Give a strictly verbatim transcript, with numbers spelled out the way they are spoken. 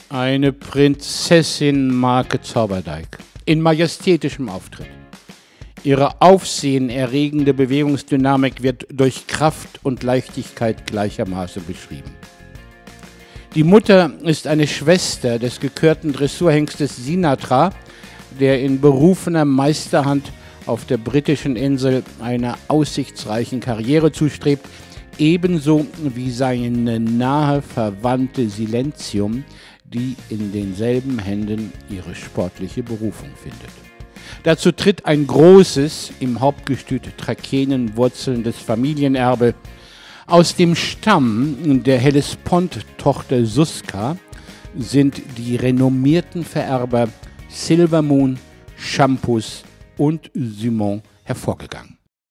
Eine Prinzessin Marke Zauberdeik in majestätischem Auftritt. Ihre aufsehenerregende Bewegungsdynamik wird durch Kraft und Leichtigkeit gleichermaßen beschrieben. Die Mutter ist eine Schwester des gekürten Dressurhengstes Sinatra, der in berufener Meisterhand auf der britischen Insel einer aussichtsreichen Karriere zustrebt, ebenso wie seine nahe Verwandte Silentium, die in denselben Händen ihre sportliche Berufung findet. Dazu tritt ein großes, im Hauptgestüt Trakehnen wurzelndes Familienerbe. Aus dem Stamm der Hellespont-Tochter Suska sind die renommierten Vererber Silvermoon, Shampoos und Simon hervorgegangen.